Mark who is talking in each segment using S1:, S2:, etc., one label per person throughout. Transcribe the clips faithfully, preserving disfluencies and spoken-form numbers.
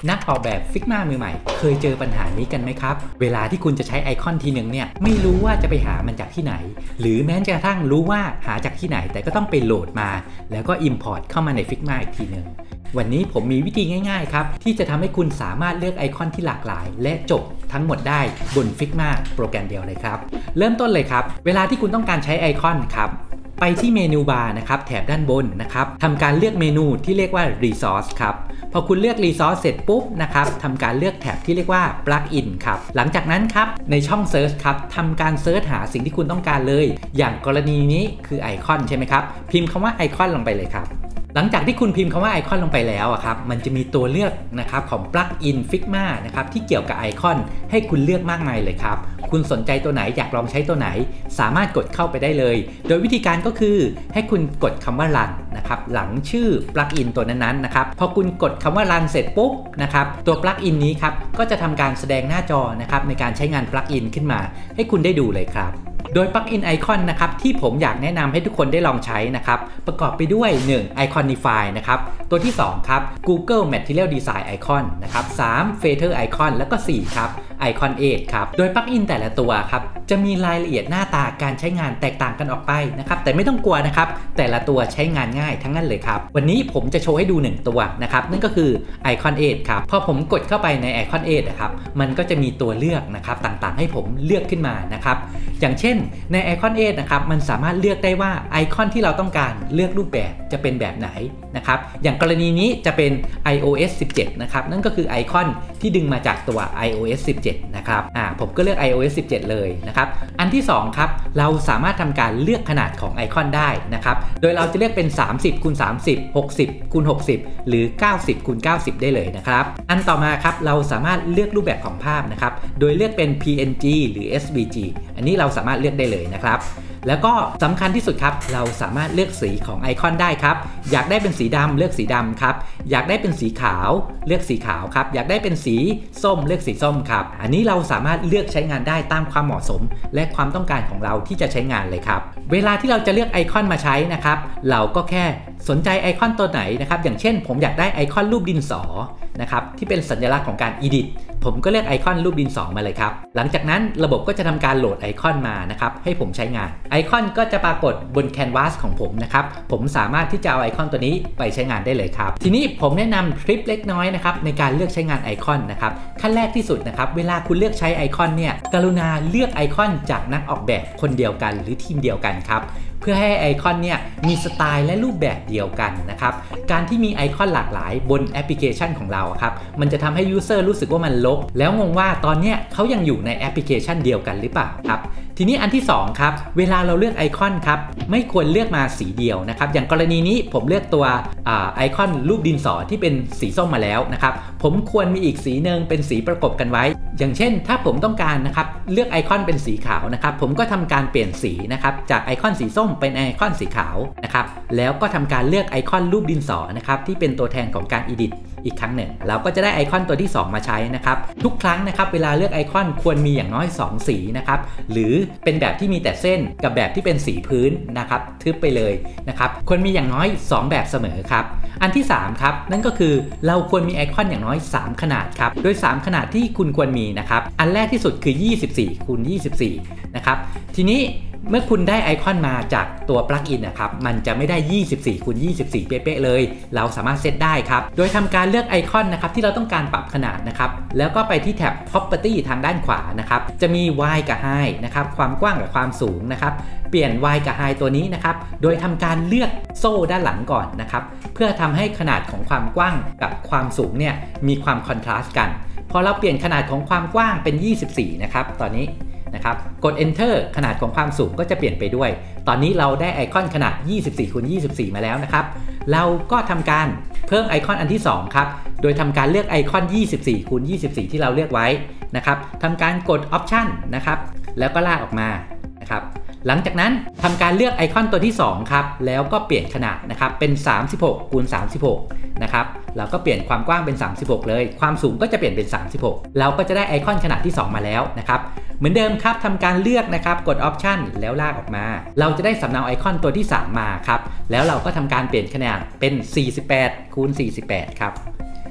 S1: นักออกแบบ Figma มือใหม่เคยเจอปัญหานี้กันไหมครับเวลาที่คุณจะใช้ไอคอนทีหนึ่งเนี่ยไม่รู้ว่าจะไปหามันจากที่ไหนหรือแม้กระทั่งรู้ว่าหาจากที่ไหนแต่ก็ต้องไปโหลดมาแล้วก็ Import เข้ามาใน Figma อีกทีหนึ่งวันนี้ผมมีวิธีง่ายๆครับที่จะทำให้คุณสามารถเลือกไอคอนที่หลากหลายและจบทั้งหมดได้บน Figma โปรแกรมเดียวเลยครับเริ่มต้นเลยครับเวลาที่คุณต้องการใช้ไอคอนครับไปที่เมนูบาร์นะครับแถบด้านบนนะครับทำการเลือกเมนูที่เรียกว่า Resource ครับพอคุณเลือก Resource เสร็จปุ๊บนะครับทำการเลือกแถบที่เรียกว่า Plugin ครับหลังจากนั้นครับในช่อง Search ครับทำการเซิร์ชหาสิ่งที่คุณต้องการเลยอย่างกรณีนี้คือไอคอนใช่ไหมครับพิมพ์คำว่าไอคอนลงไปเลยครับหลังจากที่คุณพิมพ์คำว่าไอคอนลงไปแล้วอะครับมันจะมีตัวเลือกนะครับของ Plugin Figma นะครับที่เกี่ยวกับไอคอนให้คุณเลือกมากมายเลยครับคุณสนใจตัวไหนอยากลองใช้ตัวไหนสามารถกดเข้าไปได้เลยโดยวิธีการก็คือให้คุณกดคำว่า Run นะครับหลังชื่อ Plugin ตัวนั้นๆนะครับพอคุณกดคำว่า Run เสร็จปุ๊บนะครับตัว Plugin นี้ครับก็จะทำการแสดงหน้าจอนะครับในการใช้งาน Plugin ขึ้นมาให้คุณได้ดูเลยครับโดย Plugin Icon นะครับที่ผมอยากแนะนำให้ทุกคนได้ลองใช้นะครับประกอบไปด้วยหนึ่ง Iconify นะครับตัวที่สองครับ Google Material Design Icon นะครับสาม Feather Icon แล้วก็สี่ครับ Icon แปดครับโดย Plugin แต่ละตัวครับจะมีรายละเอียดหน้าตาการใช้งานแตกต่างกันออกไปนะครับแต่ไม่ต้องกลัวนะครับแต่ละตัวใช้งานง่ายทั้งนั้นเลยครับวันนี้ผมจะโชว์ให้ดูหนึ่งตัวนะครับนั่นก็คือ Icon แปดครับพอผมกดเข้าไปใน Icon แปดนะครับมันก็จะมีตัวเลือกนะครับต่างๆให้ผมเลือกขึ้นมานะครับอย่างเช่นใน Icon แปดนะครับมันสามารถเลือกได้ว่าไอคอนที่เราต้องการเลือกรูปแบบจะเป็นแบบไหนนะครับอย่างกรณีนี้จะเป็น ไอ โอ เอส สิบเจ็ดนะครับนั่นก็คือไอคอนที่ดึงมาจากตัว ไอ โอ เอส สิบเจ็ดนะครับอ่าผมก็เลือก ไอ โอ เอส สิบเจ็ดเลยนะครับอันที่สองครับเราสามารถทำการเลือกขนาดของไอคอนได้นะครับโดยเราจะเลือกเป็นสามสิบคูณสามสิบ หกสิบคูณหกสิบหรือเก้าสิบคูณเก้าสิบได้เลยนะครับอันต่อมาครับเราสามารถเลือกรูปแบบของภาพนะครับโดยเลือกเป็น พี เอ็น จี หรือ เอส วี จี อันนี้เราสามารถเลือกได้เลยนะครับแล้วก็สำคัญที่สุดครับเราสามารถเลือกสีของไอคอนได้ครับอยากได้เป็นสีดำเลือกสีดำครับอยากได้เป็นสีขาวเลือกสีขาวครับอยากได้เป็นสีส้มเลือกสีส้มครับอันนี้เราสามารถเลือกใช้งานได้ตามความเหมาะสมและความต้องการของเราที่จะใช้งานเลยครับเวลาที่เราจะเลือกไอคอนมาใช้นะครับเราก็แค่สนใจไอคอนตัวไหนนะครับอย่างเช่นผมอยากได้ไอคอนรูปดินสอนะครับที่เป็นสัญลักษณ์ของการ Edit ผมก็เลือกไอคอนรูปดินสอมาเลยครับหลังจากนั้นระบบก็จะทำการโหลดไอคอนมานะครับให้ผมใช้งานไอคอนก็จะปรากฏบนแคนวาสของผมนะครับผมสามารถที่จะเอาไอคอนตัวนี้ไปใช้งานได้เลยครับทีนี้ผมแนะนำทริปเล็กน้อยนะครับในการเลือกใช้งานไอคอนนะครับขั้นแรกที่สุดนะครับเวลาคุณเลือกใช้ไอคอนเนี่ยกรุณาเลือกไอคอนจากนักออกแบบคนเดียวกันหรือทีมเดียวกันครับเพื่อให้ไอคอนเนี่ยมีสไตล์และรูปแบบเดียวกันนะครับการที่มีไอคอนหลากหลายบนแอปพลิเคชันของเราครับมันจะทำให้ยูเซอร์รู้สึกว่ามันรกแล้วงงว่าตอนนี้เขายังอยู่ในแอปพลิเคชันเดียวกันหรือเปล่าครับทีนี้อันที่สองครับเวลาเราเลือกไอคอนครับไม่ควรเลือกมาสีเดียวนะครับอย่างกรณีนี้ผมเลือกตัวไอคอนรูปดินสอที่เป็นสีส้มมาแล้วนะครับผมควรมีอีกสีหนึ่งเป็นสีประกบกันไว้อย่างเช่นถ้าผมต้องการนะครับเลือกไอคอนเป็นสีขาวนะครับผมก็ทำการเปลี่ยนสีนะครับจากไอคอนสีส้มเป็นไอคอนสีขาวนะครับแล้วก็ทำการเลือกไอคอนรูปดินสอนะครับที่เป็นตัวแทนของการ Edit อีกครั้งหนึ่งเราก็จะได้ไอคอนตัวที่สองมาใช้นะครับทุกครั้งนะครับเวลาเลือกไอคอนควรมีอย่างน้อยสองสีนะครับหรือเป็นแบบที่มีแต่เส้นกับแบบที่เป็นสีพื้นนะครับทึบไปเลยนะครับควรมีอย่างน้อยสองแบบเสมอครับอันที่สามครับนั่นก็คือเราควรมีไอคอนอย่างน้อยสามขนาดครับโดยสามขนาดที่คุณควรมีนะครับอันแรกที่สุดคือยี่สิบสี่คูณยี่สิบสี่นะครับทีนี้เมื่อคุณได้ไอคอนมาจากตัวปลั๊กอินนะครับมันจะไม่ได้ยี่สิบสี่คูณยี่สิบสี่เป๊ะๆเลยเราสามารถเซตได้ครับโดยทำการเลือกไอคอนนะครับที่เราต้องการปรับขนาดนะครับแล้วก็ไปที่แท็บ Property ทางด้านขวานะครับจะมี Y กับ High นะครับความกว้างกับความสูงนะครับเปลี่ยน Y กับ High ตัวนี้นะครับโดยทำการเลือกโซ่ด้านหลังก่อนนะครับเพื่อทำให้ขนาดของความกว้างกับความสูงเนี่ยมีความคอนทราสต์กันพอเราเปลี่ยนขนาดของความกว้างเป็นยี่สิบสี่นะครับตอนนี้นะครับกด Enter ขนาดของความสูงก็จะเปลี่ยนไปด้วยตอนนี้เราได้ไอคอนขนาดยี่สิบสี่คูณยี่สิบสี่มาแล้วนะครับเราก็ทำการเพิ่มไอคอนอันที่สองครับโดยทำการเลือกไอคอนยี่สิบสี่คูณยี่สิบสี่ที่เราเลือกไว้นะครับทำการกด Option นะครับแล้วก็ลากออกมานะครับหลังจากนั้นทำการเลือกไอคอนตัวที่สองครับแล้วก็เปลี่ยนขนาดนะครับเป็นสามสิบหกคูณสามสิบหกนะครับเราก็เปลี่ยนความกว้างเป็นสามสิบหกเลยความสูงก็จะเปลี่ยนเป็นสามสิบหกเราก็จะได้ไอคอนขนาดที่สองมาแล้วนะครับเหมือนเดิมครับทำการเลือกนะครับกด Option แล้วลากออกมาเราจะได้สำเนาไอคอนตัวที่สามมาครับแล้วเราก็ทำการเปลี่ยนขนาดเป็นสี่สิบแปดคูณสี่สิบแปดครับอ่า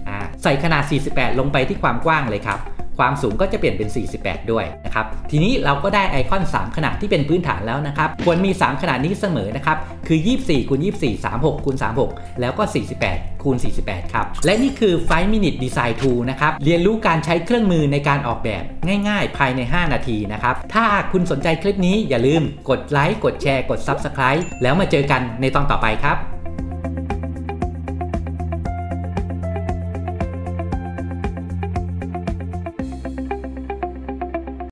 S1: ใส่ขนาดสี่สิบแปดลงไปที่ความกว้างเลยครับความสูงก็จะเปลี่ยนเป็นสี่สิบแปดด้วยนะครับทีนี้เราก็ได้ไอคอนสามขนาดที่เป็นพื้นฐานแล้วนะครับควรมีสามขนาดนี้เสมอนะครับคือยี่สิบสี่คูณยี่สิบสี่ สามสิบหกคูณสามสิบหกแล้วก็สี่สิบแปดคูณสี่สิบแปดครับและนี่คือ ไฟว์ minute design tool นะครับเรียนรู้การใช้เครื่องมือในการออกแบบง่ายๆภายในห้านาทีนะครับถ้าคุณสนใจคลิปนี้อย่าลืมกดไลค์กดแชร์กด ซับสไครบ์ แล้วมาเจอกันในตอนต่อไปครับ